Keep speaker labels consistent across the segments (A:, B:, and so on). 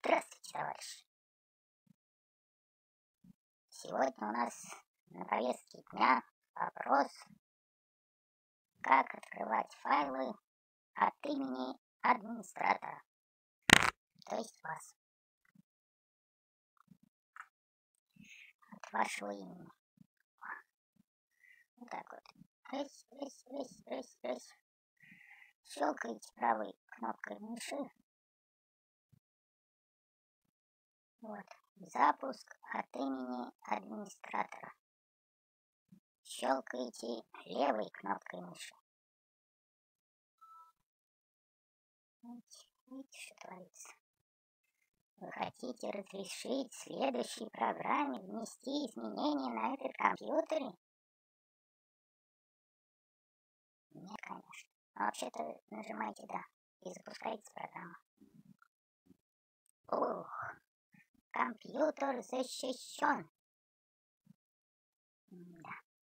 A: Здравствуйте, товарищи! Сегодня у нас на повестке дня вопрос, как открывать файлы от имени администратора, то есть вас, от вашего имени. Вот так вот. Щелкаете правой кнопкой мыши. Вот. Запуск от имени администратора. Щелкаете левой кнопкой мыши. Видите, что творится? Вы хотите разрешить следующей программе внести изменения на этот компьютере? Нет, конечно. Но вообще-то нажимайте «Да» и запускайте программу. Ух, компьютер защищен. Да.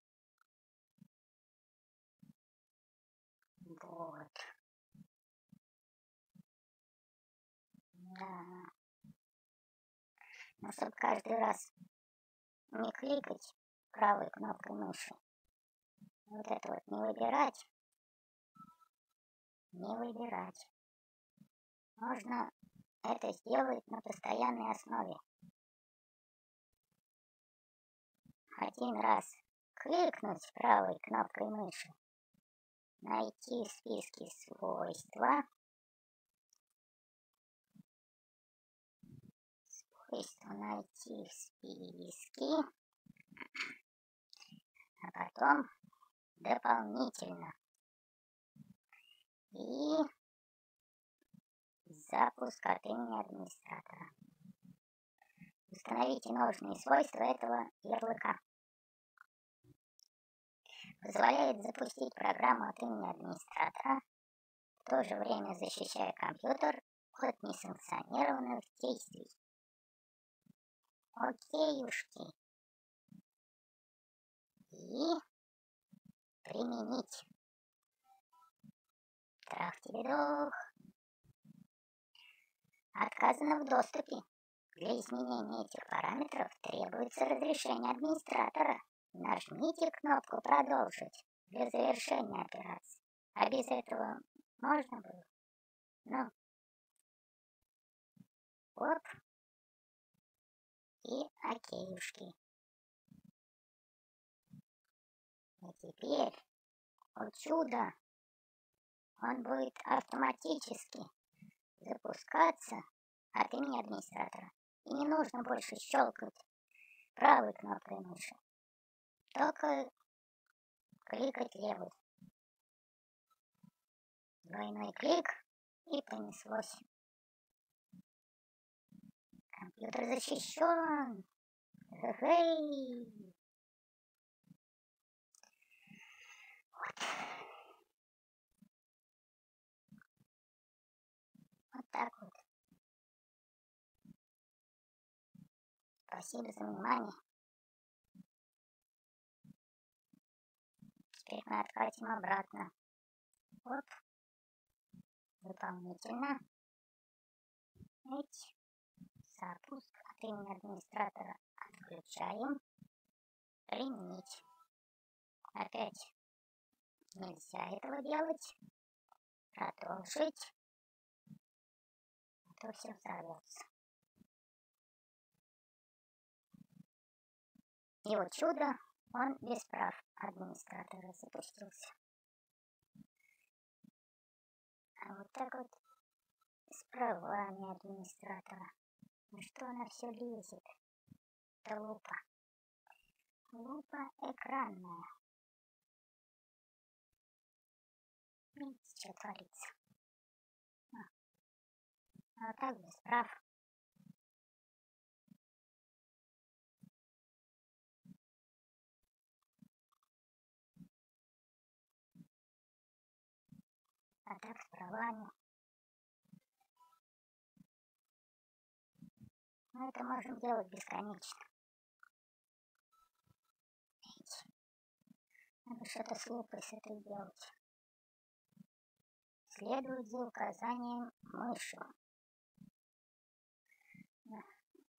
A: Вот. Да. Но чтобы каждый раз не кликать правой кнопкой мыши, вот это вот не выбирать, можно это сделать на постоянной основе. Один раз кликнуть правой кнопкой мыши, найти в списке свойства, найти в списке, а потом дополнительно и запуск от имени администратора. Установите нужные свойства этого ярлыка. Позволяет запустить программу от имени администратора, в то же время защищая компьютер от несанкционированных действий. Окейушки. И применить. Трах-тебе-дух. Отказано в доступе. Для изменения этих параметров требуется разрешение администратора. Нажмите кнопку «Продолжить» для завершения операции. А без этого можно было? Ну. Оп. И окейушки. И теперь, о чудо, он будет автоматически запускаться от имени администратора. И не нужно больше щелкать правой кнопкой мыши. Только кликать левой. Двойной клик и понеслось. Компьютер защищен. Хе-хей. Вот. Вот так вот. Спасибо за внимание. Теперь мы откатим обратно. Вот. Дополнительно. Запуск от имени администратора отключаем. Применить. Опять нельзя этого делать. Продолжить. А то все взорвется. И вот чудо, он без прав администратора запустился. А вот так вот с правами администратора. Ну что она все лезет? Это лупа. Лупа экранная. Видите, что творится? А вот так без прав. А так с правами. Но это можем делать бесконечно. Видите? Надо что-то с лупой с этой делать. Следует за указанием мыши.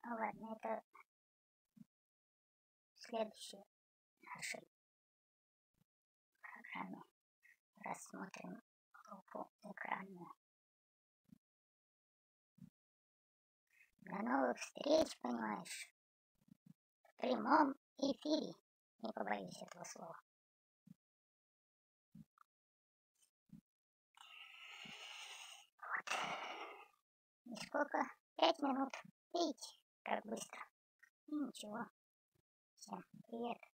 A: Ну ладно, это в следующей нашей программе. Рассмотрим группу экранную. До новых встреч, понимаешь? В прямом эфире. Не побоюсь этого слова. Вот. И сколько? 5 минут. Видите, как быстро. И ничего. Всем привет.